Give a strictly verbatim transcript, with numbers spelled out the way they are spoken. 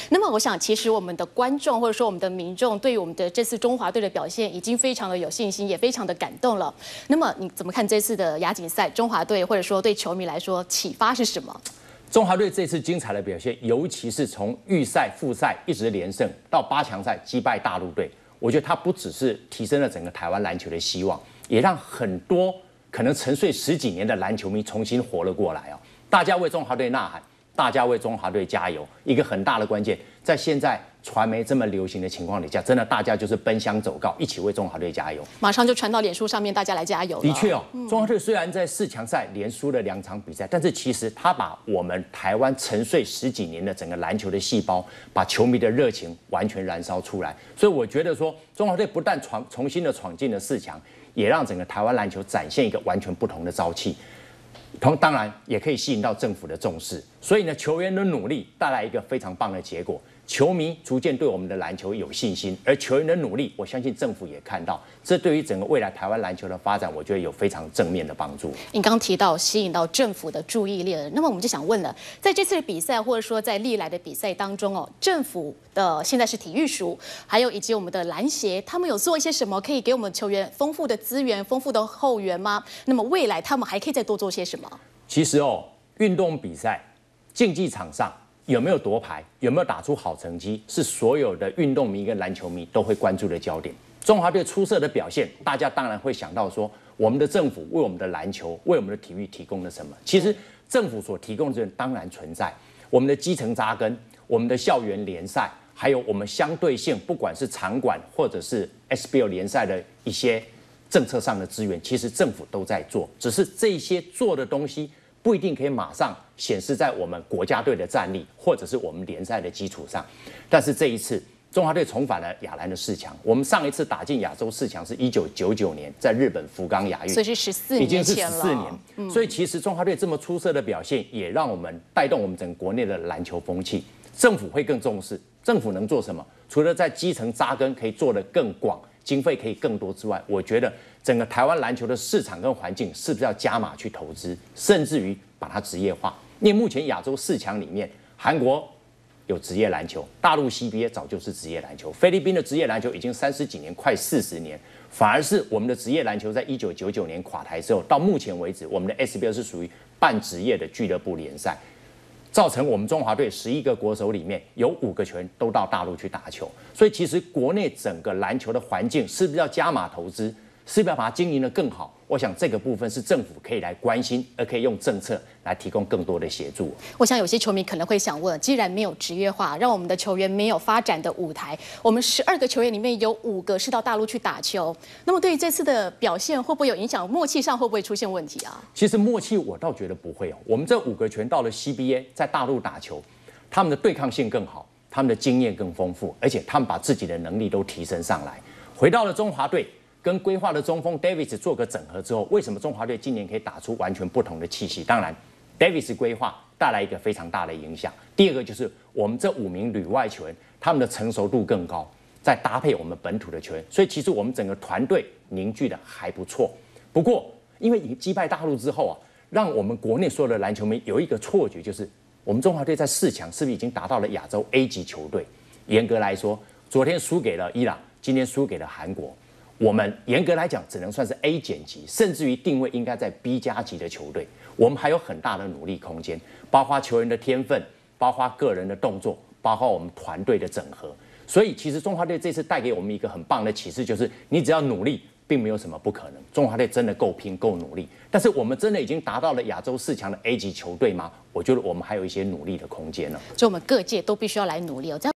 那么我想，其实我们的观众或者说我们的民众对于我们的这次中华队的表现已经非常的有信心，也非常的感动了。那么你怎么看这次的亚锦赛，中华队或者说对球迷来说启发是什么？ 中华队这次精彩的表现，尤其是从预赛、复赛一直连胜到八强赛击败大陆队，我觉得它不只是提升了整个台湾篮球的希望，也让很多可能沉睡十几年的篮球迷重新活了过来哦。大家为中华队呐喊，大家为中华队加油。一个很大的关键，在现在传媒这么流行的情况底下，真的大家就是奔相走告，一起为中华队加油。 马上就传到脸书上面，大家来加油了。 的确哦，中华队虽然在四强赛连输了两场比赛，但是其实他把我们台湾沉睡十几年的整个篮球的细胞，把球迷的热情完全燃烧出来。所以我觉得说，中华队不但闯重新的闯进了四强，也让整个台湾篮球展现一个完全不同的朝气。同当然也可以吸引到政府的重视，所以呢，球员的努力带来一个非常棒的结果，球迷逐渐对我们的篮球有信心，而球员的努力，我相信政府也看到，这对于整个未来台湾篮球的发展，我觉得有非常正面的帮助。 你刚提到吸引到政府的注意力了，那么我们就想问了，在这次的比赛，或者说在历来的比赛当中哦，政府的现在是体育署，还有以及我们的篮协，他们有做一些什么可以给我们球员丰富的资源、丰富的后援吗？那么未来他们还可以再多做些什么？ 其实哦，运动比赛、竞技场上有没有夺牌，有没有打出好成绩，是所有的运动迷跟篮球迷都会关注的焦点。中华队出色的表现，大家当然会想到说，我们的政府为我们的篮球、为我们的体育提供了什么？其实政府所提供的资源当然存在，我们的基层扎根，我们的校园联赛，还有我们相对性，不管是场馆或者是 S B L 联赛的一些政策上的资源，其实政府都在做，只是这些做的东西不一定可以马上显示在我们国家队的战力，或者是我们联赛的基础上。但是这一次，中华队重返了亚篮的四强。我们上一次打进亚洲四强是一九九九年，在日本福冈亚运， 所以是十四年前了， 已经是十四年。嗯、所以其实中华队这么出色的表现，也让我们带动我们整个国内的篮球风气。政府会更重视，政府能做什么？除了在基层扎根，可以做得更广。经费可以更多之外，我觉得整个台湾篮球的市场跟环境是不是要加码去投资，甚至于把它职业化？因为目前亚洲四强里面，韩国有职业篮球，大陆 C B A 早就是职业篮球，菲律宾的职业篮球已经三十几年，快四十年，反而是我们的职业篮球在一九九九年垮台之后，到目前为止，我们的 S B L 是属于半职业的俱乐部联赛。造成我们中华队十一个国手里面有五个球员都到大陆去打球，所以其实国内整个篮球的环境是不是要加码投资，是不是要把它经营得更好？我想这个部分是政府可以来关心，而可以用政策来提供更多的协助。 我想有些球迷可能会想问，既然没有职业化，让我们的球员没有发展的舞台，我们十二个球员里面有五个是到大陆去打球，那么对于这次的表现会不会有影响？默契上会不会出现问题啊？ 其实默契我倒觉得不会哦。我们这五个球员到了 C B A， 在大陆打球，他们的对抗性更好，他们的经验更丰富，而且他们把自己的能力都提升上来。回到了中华队，跟规划的中锋 Davis 做个整合之后，为什么中华队今年可以打出完全不同的气息？当然 ，Davis 规划带来一个非常大的影响。第二个就是我们这五名旅外球员，他们的成熟度更高，再搭配我们本土的球员，所以其实我们整个团队凝聚的还不错。不过，因为击败大陆之后啊，让我们国内所有的篮球迷有一个错觉，就是我们中华队在四强是不是已经达到了亚洲 A 级球队？严格来说，昨天输给了伊朗，今天输给了韩国。我们严格来讲只能算是 A 减级，甚至于定位应该在 B 加级的球队。我们还有很大的努力空间，包括球员的天分，包括个人的动作，包括我们团队的整合。所以其实中华队这次带给我们一个很棒的启示，就是你只要努力，并没有什么不可能。中华队真的够拼够努力，但是我们真的已经达到了亚洲四强的 A 级球队吗？我觉得我们还有一些努力的空间呢。 所以我们各界都必须要来努力哦。